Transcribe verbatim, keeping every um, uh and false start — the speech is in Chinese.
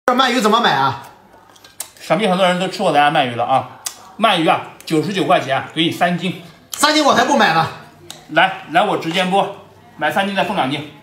这鳗鱼怎么买啊？ 想必很多人都吃过咱家鳗鱼了啊！鳗鱼啊，九十九块钱给你三斤， 三斤我才不买呢。 来来我直播间买三斤再送两斤。